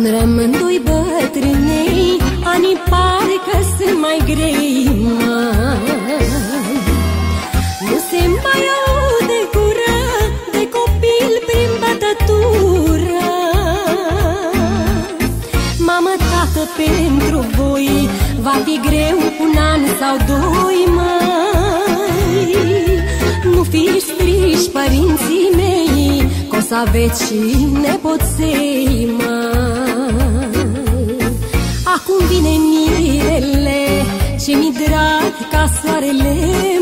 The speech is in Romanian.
rămândoi bătrânei, anii pare că sunt mai grei, nu se mai aude gură de copil prin bătătură. Mamă, tată, pentru voi va fi greu un an sau doi, măi. Nu fiți triși, părinții mei, că o să aveți și nepoței, măi. Acum vine mirele, ce mi drag ca soarele,